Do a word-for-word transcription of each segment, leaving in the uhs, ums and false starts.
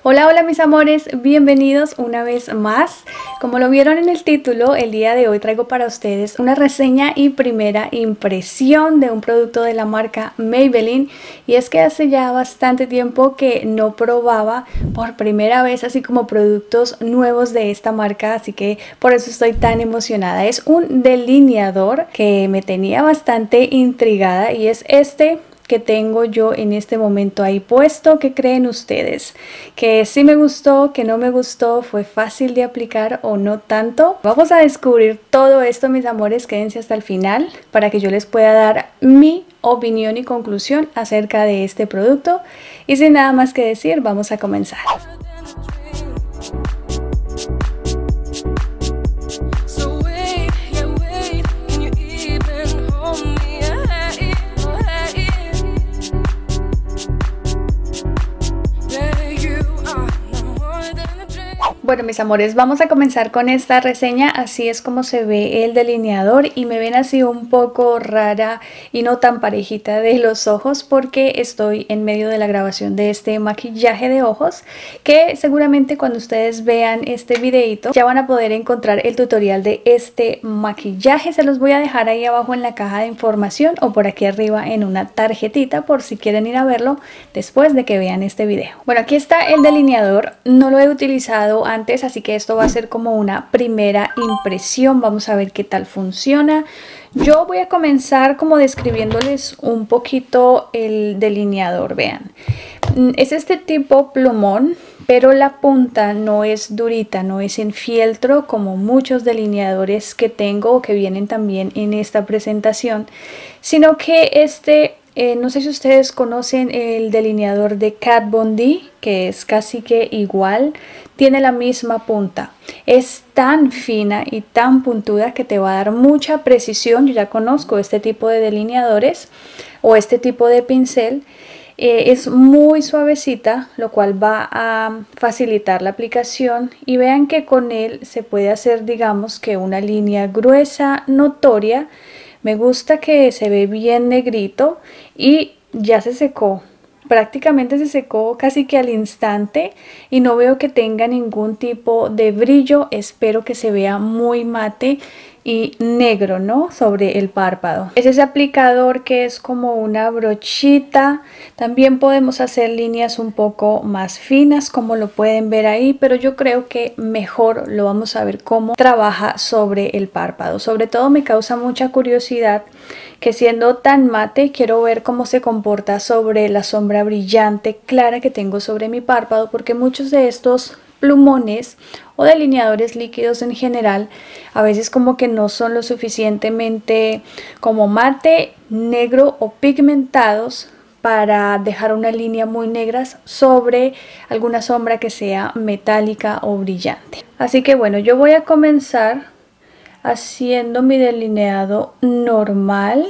Hola, hola mis amores, bienvenidos una vez más. Como lo vieron en el título, el día de hoy traigo para ustedes una reseña y primera impresión de un producto de la marca Maybelline. Y es que hace ya bastante tiempo que no probaba por primera vez así como productos nuevos de esta marca, así que por eso estoy tan emocionada. Es un delineador que me tenía bastante intrigada y es este que tengo yo en este momento ahí puesto. ¿Qué creen ustedes? ¿Que sí me gustó, que no me gustó, fue fácil de aplicar o no tanto? Vamos a descubrir todo esto, mis amores. Quédense hasta el final para que yo les pueda dar mi opinión y conclusión acerca de este producto. Y sin nada más que decir, vamos a comenzar. Bueno, mis amores, vamos a comenzar con esta reseña. Así es como se ve el delineador y me ven así un poco rara y no tan parejita de los ojos porque estoy en medio de la grabación de este maquillaje de ojos, que seguramente cuando ustedes vean este videito ya van a poder encontrar el tutorial de este maquillaje. Se los voy a dejar ahí abajo en la caja de información o por aquí arriba en una tarjetita por si quieren ir a verlo después de que vean este video. Bueno, aquí está el delineador. No lo he utilizado antes antes, así que esto va a ser como una primera impresión. Vamos a ver qué tal funciona. Yo voy a comenzar como describiéndoles un poquito el delineador. Vean, es este tipo plumón, pero la punta no es durita, no es en fieltro como muchos delineadores que tengo o que vienen también en esta presentación, sino que este Eh, no sé si ustedes conocen el delineador de Kat Von D, que es casi que igual, tiene la misma punta. Es tan fina y tan puntuda que te va a dar mucha precisión. Yo ya conozco este tipo de delineadores o este tipo de pincel. Eh, es muy suavecita, lo cual va a facilitar la aplicación. Y vean que con él se puede hacer, digamos que una línea gruesa, notoria. Me gusta que se ve bien negrito y ya se secó. Prácticamente se secó casi que al instante y no veo que tenga ningún tipo de brillo. Espero que se vea muy mate y negro, ¿no? Sobre el párpado. Es ese aplicador que es como una brochita. También podemos hacer líneas un poco más finas, como lo pueden ver ahí, pero yo creo que mejor lo vamos a ver cómo trabaja sobre el párpado. Sobre todo me causa mucha curiosidad que siendo tan mate, quiero ver cómo se comporta sobre la sombra brillante clara que tengo sobre mi párpado, porque muchos de estos plumones o delineadores líquidos en general a veces como que no son lo suficientemente como mate, negro o pigmentados para dejar una línea muy negra sobre alguna sombra que sea metálica o brillante. Así que bueno, yo voy a comenzar haciendo mi delineado normal.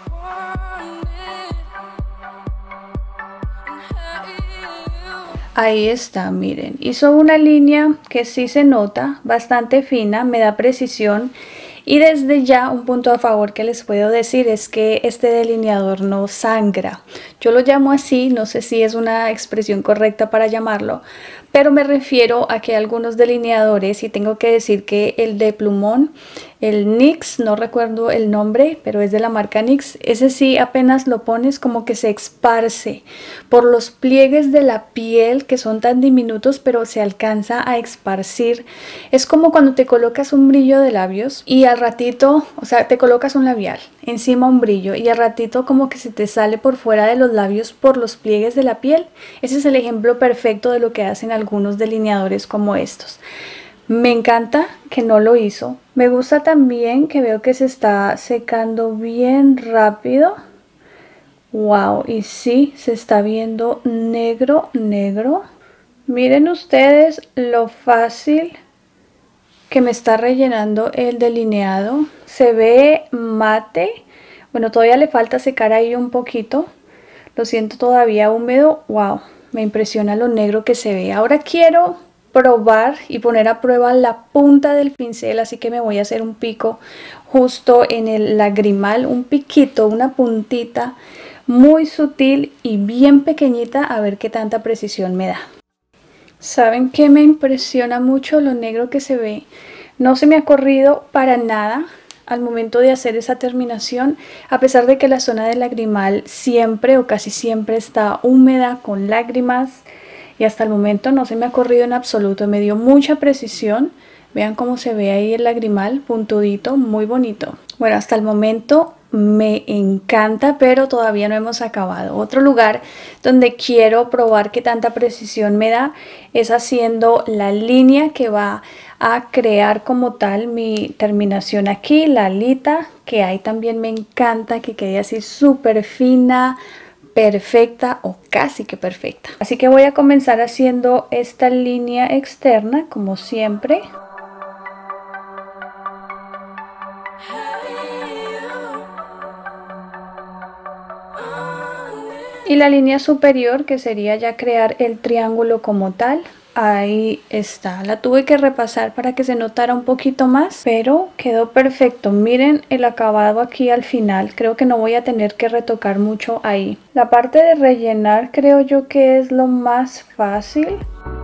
Ahí está, miren, hizo una línea que sí se nota, bastante fina, me da precisión. Y desde ya un punto a favor que les puedo decir es que este delineador no sangra. Yo lo llamo así, no sé si es una expresión correcta para llamarlo, pero me refiero a que algunos delineadores, y tengo que decir que el de plumón, el N Y X, no recuerdo el nombre, pero es de la marca N Y X, ese sí apenas lo pones como que se esparce por los pliegues de la piel que son tan diminutos, pero se alcanza a esparcir. Es como cuando te colocas un brillo de labios y al ratito, o sea, te colocas un labial, encima un brillo y al ratito como que se te sale por fuera de los labios por los pliegues de la piel. Ese es el ejemplo perfecto de lo que hacen algunos delineadores como estos. Me encanta que no lo hizo. Me gusta también que veo que se está secando bien rápido. Wow, y sí, se está viendo negro, negro. Miren ustedes lo fácil que me está rellenando el delineado. Se ve mate. Bueno, todavía le falta secar ahí un poquito. Lo siento todavía húmedo. Wow, me impresiona lo negro que se ve. Ahora quiero probar y poner a prueba la punta del pincel, así que me voy a hacer un pico justo en el lagrimal, un piquito, una puntita muy sutil y bien pequeñita, a ver qué tanta precisión me da. ¿Saben qué me impresiona mucho? Lo negro que se ve. No se me ha corrido para nada al momento de hacer esa terminación, a pesar de que la zona del lagrimal siempre o casi siempre está húmeda con lágrimas, y hasta el momento no se me ha corrido en absoluto. Me dio mucha precisión. Vean cómo se ve ahí el lagrimal puntudito, muy bonito. Bueno, hasta el momento me encanta, pero todavía no hemos acabado. Otro lugar donde quiero probar qué tanta precisión me da es haciendo la línea que va a crear como tal mi terminación aquí, la alita, que ahí también me encanta que quede así súper fina, perfecta o casi que perfecta. Así que voy a comenzar haciendo esta línea externa como siempre. Y la línea superior, que sería ya crear el triángulo como tal, ahí está. La tuve que repasar para que se notara un poquito más, pero quedó perfecto. Miren el acabado aquí al final. Creo que no voy a tener que retocar mucho ahí. La parte de rellenar creo yo que es lo más fácil.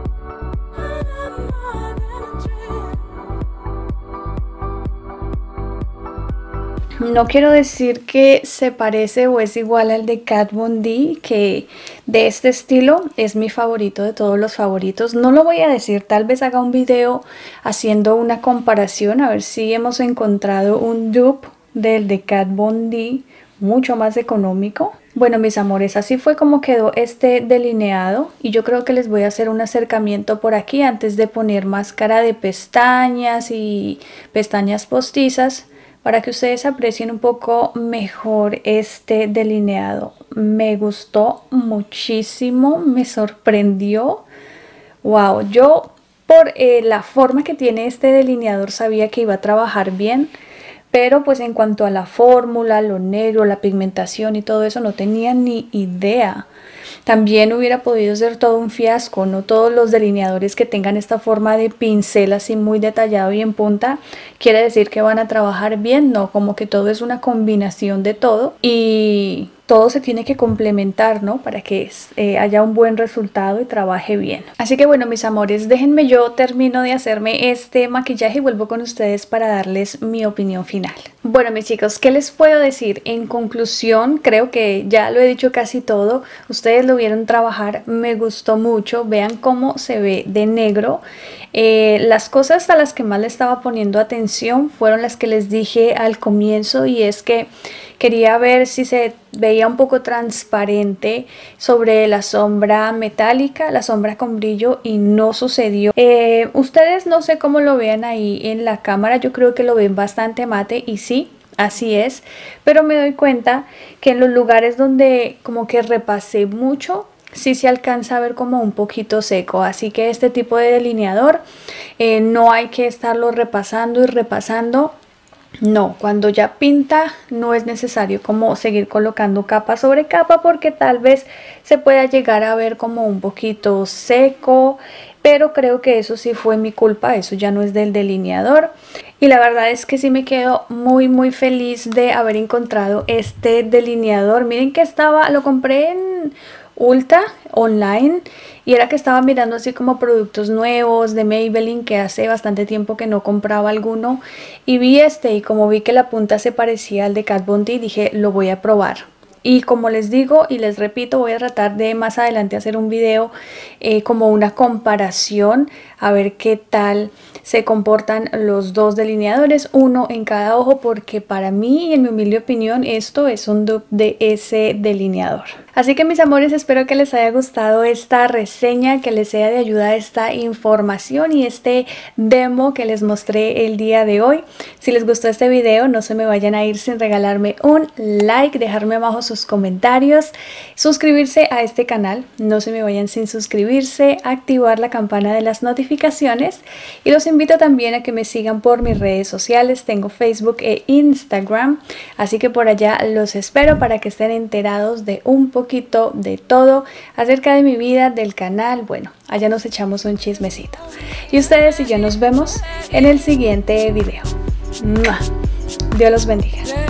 No quiero decir que se parece o es igual al de Kat Von D, que de este estilo es mi favorito de todos los favoritos. No lo voy a decir, tal vez haga un video haciendo una comparación, a ver si hemos encontrado un dupe del de Kat Von D mucho más económico. Bueno, mis amores, así fue como quedó este delineado, y yo creo que les voy a hacer un acercamiento por aquí antes de poner máscara de pestañas y pestañas postizas, para que ustedes aprecien un poco mejor este delineado. Me gustó muchísimo, me sorprendió. Wow, yo por eh, la forma que tiene este delineador sabía que iba a trabajar bien, pero pues en cuanto a la fórmula, lo negro, la pigmentación y todo eso no tenía ni idea. También hubiera podido ser todo un fiasco, no todos los delineadores que tengan esta forma de pincel así muy detallado y en punta quiere decir que van a trabajar bien, no, como que todo es una combinación de todo y todo se tiene que complementar, ¿no? Para que eh, haya un buen resultado y trabaje bien. Así que bueno, mis amores, déjenme yo termino de hacerme este maquillaje y vuelvo con ustedes para darles mi opinión final. Bueno, mis chicos, ¿qué les puedo decir? En conclusión, creo que ya lo he dicho casi todo. Ustedes lo vieron trabajar, me gustó mucho. Vean cómo se ve de negro. Eh, las cosas a las que más le estaba poniendo atención fueron las que les dije al comienzo, y es que quería ver si se veía un poco transparente sobre la sombra metálica, la sombra con brillo, y no sucedió. Eh, ustedes no sé cómo lo vean ahí en la cámara, yo creo que lo ven bastante mate y sí, así es, pero me doy cuenta que en los lugares donde como que repasé mucho, sí se alcanza a ver como un poquito seco, así que este tipo de delineador eh, no hay que estarlo repasando y repasando. No, cuando ya pinta no es necesario como seguir colocando capa sobre capa, porque tal vez se pueda llegar a ver como un poquito seco, pero creo que eso sí fue mi culpa, eso ya no es del delineador. Y la verdad es que sí me quedo muy muy feliz de haber encontrado este delineador. Miren que estaba, lo compré en Ulta online y era que estaba mirando así como productos nuevos de Maybelline, que hace bastante tiempo que no compraba alguno, y vi este, y como vi que la punta se parecía al de Kat Von D, dije lo voy a probar. Y como les digo y les repito, voy a tratar de más adelante hacer un video eh, como una comparación, a ver qué tal se comportan los dos delineadores, uno en cada ojo, porque para mí, en mi humilde opinión, esto es un dupe de ese delineador. Así que mis amores, espero que les haya gustado esta reseña, que les sea de ayuda esta información y este demo que les mostré el día de hoy. Si les gustó este video, no se me vayan a ir sin regalarme un like, dejarme abajo sus comentarios, suscribirse a este canal, no se me vayan sin suscribirse, activar la campana de las notificaciones, y los invito también a que me sigan por mis redes sociales. Tengo Facebook e Instagram, así que por allá los espero para que estén enterados de un poquito de todo acerca de mi vida, del canal. Bueno, allá nos echamos un chismecito. Y ustedes y yo nos vemos en el siguiente video. ¡Mua! Dios los bendiga.